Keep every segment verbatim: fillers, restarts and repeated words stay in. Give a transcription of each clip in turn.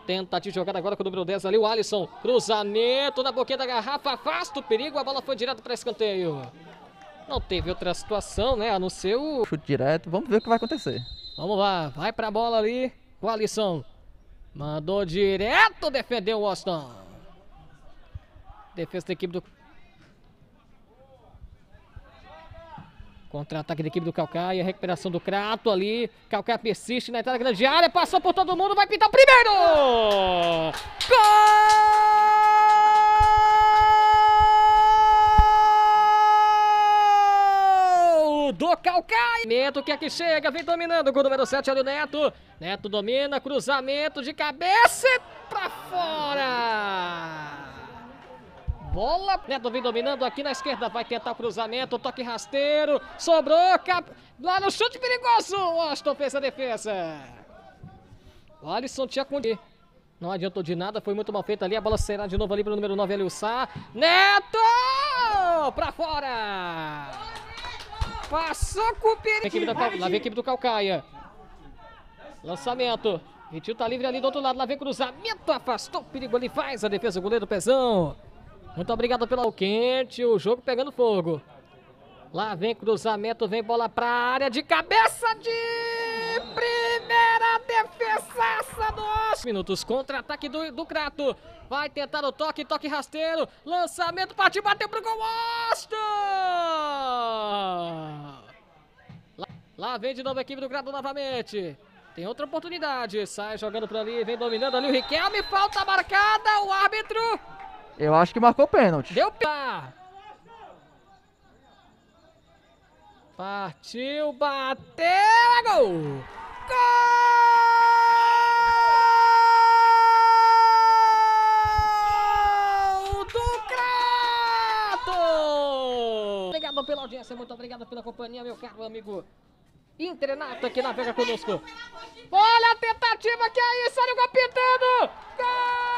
tentativa de jogada agora com o número dez ali, o Alisson. Cruzamento na boquinha da garrafa, afasta o perigo, a bola foi direto para escanteio. Não teve outra situação, né, a não ser o chute direto. Vamos ver o que vai acontecer. Vamos lá, vai pra bola ali, o Alisson. Mandou direto, defendeu o Washington. Defesa da equipe do... Contra-ataque da equipe do Caucaia, recuperação do Crato ali. Caucaia persiste na entrada da grande área, passou por todo mundo, vai pintar o primeiro! Gol do Caucaia! Neto que aqui chega, vem dominando com o número sete ali o Neto. Neto domina, cruzamento de cabeça e pra fora! Bola, Neto vem dominando aqui na esquerda, vai tentar o cruzamento, toque rasteiro, sobrou, cap... lá no chute perigoso, o Washington fez a defesa. O Alisson tinha com... Não adiantou de nada, foi muito mal feito ali, a bola será de novo ali para o número nove ali o Sá. Neto! Pra fora! Passou com o perigo. Lá vem a equipe do Caucaia. Lançamento, Vitinho tá livre ali do outro lado, lá vem cruzamento, afastou o perigo ali, faz a defesa, o goleiro Pezão. Muito obrigado pelo quente, o jogo pegando fogo. Lá vem cruzamento, vem bola pra área de cabeça de primeira defesaça dos minutos. Contra-ataque do, do Crato. Vai tentar o toque, toque rasteiro. Lançamento, partiu, bateu pro gol. Lá, lá vem de novo a equipe do Crato novamente. Tem outra oportunidade. Sai jogando por ali, vem dominando ali o Riquelme. Falta marcada, o árbitro. Eu acho que marcou pênalti. Deu pá. Partiu, bateu, é gol! Gol do Crato! Obrigado pela audiência, muito obrigado pela companhia, meu caro amigo internauta que navega conosco. Olha a tentativa que é isso, olha o gol pintando! Gol!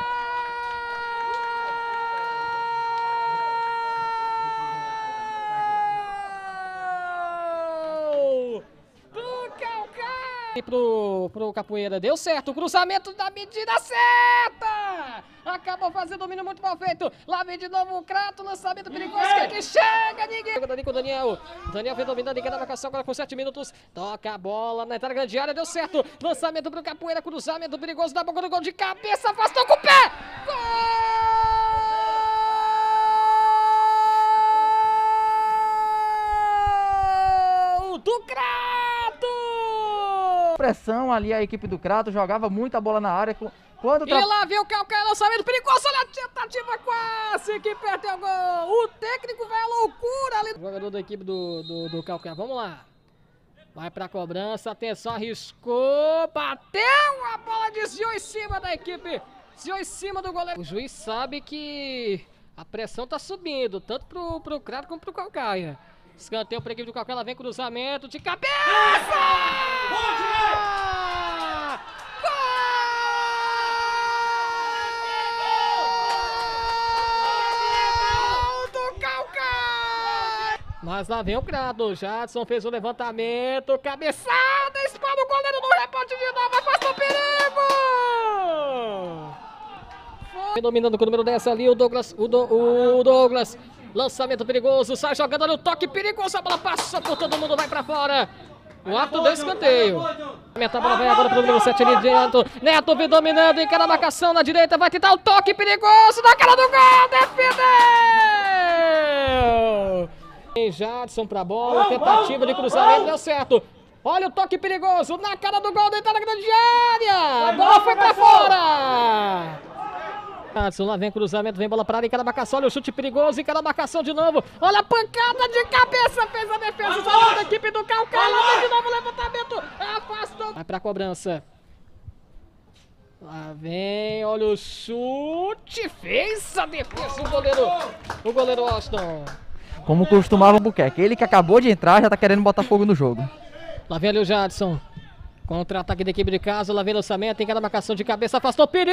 Pro, pro Capoeira, deu certo, cruzamento da medida certa, acabou fazendo o domínio muito mal feito, lá vem de novo o Crato, lançamento perigoso, que aqui chega, ninguém, ali com o Daniel, Daniel vem dominando, ninguém na marcação, agora com sete minutos, toca a bola na entrada grande área, deu certo, lançamento pro Capoeira, cruzamento perigoso, da boca do gol de cabeça, afastou com o pé, gol do Crato! Pressão ali, a equipe do Crato jogava muita bola na área. Quando tra... E lá vem o Caucaia, lançamento perigoso, olha a tentativa quase que perdeu o gol. O técnico vai à loucura ali. O jogador da equipe do, do, do Caucaia, vamos lá. Vai pra cobrança, atenção, arriscou, bateu, a bola desviou em cima da equipe, desviou em cima do goleiro. O juiz sabe que a pressão tá subindo, tanto pro, pro Crato como pro Caucaia. Escanteio para a equipe do Caucaia, ela vem cruzamento de cabeça! Gol do Caucaia! Mas lá vem o Crato, o Jadson fez o levantamento, cabeçada, espalha o goleiro no rebote de novo, afasta o perigo! Foi dominando com o número dez ali, o Douglas, o, do, o Douglas. Lançamento perigoso, sai jogando no toque perigoso, a bola passa por todo mundo, vai pra fora. O árbitro deu escanteio. A bola vai agora pro número sete ali dentro. Neto vem dominando, encara a marcação na direita, vai tentar o toque perigoso na cara do gol, defendeu! Tem Jadson pra bola, tentativa de cruzamento, deu certo. Olha o toque perigoso na cara do gol, dentro da grande área. A bola foi pra fora. Lá vem cruzamento, vem bola para área, encara a marcação, olha o chute perigoso, encara a marcação de novo, olha a pancada de cabeça, fez a defesa da equipe do Caucaia, lá vem de novo o levantamento, afastou, vai pra cobrança, lá vem, olha o chute, fez a defesa, o goleiro, o goleiro Washington. Como costumava o Buquerque, ele que acabou de entrar já tá querendo botar fogo no jogo. Lá vem ali o Jadson, contra-ataque da equipe de casa, lá vem lançamento, encara a marcação de cabeça, afastou o perigo!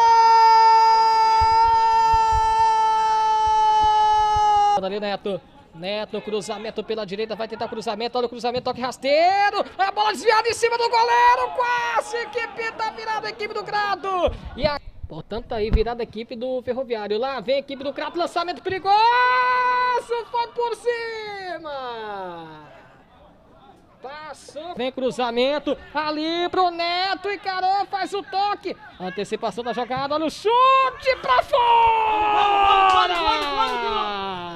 Ali Neto, Neto, cruzamento pela direita, vai tentar cruzamento, olha o cruzamento, toque rasteiro, a bola desviada em cima do goleiro, quase que pinta virada a equipe do Crato. E a... Portanto, aí virada a equipe do Ferroviário, lá vem a equipe do Crato, lançamento perigoso, foi por cima. Passou, vem cruzamento, ali pro Neto, encarou, faz o toque, antecipação da jogada, olha o chute pra fora!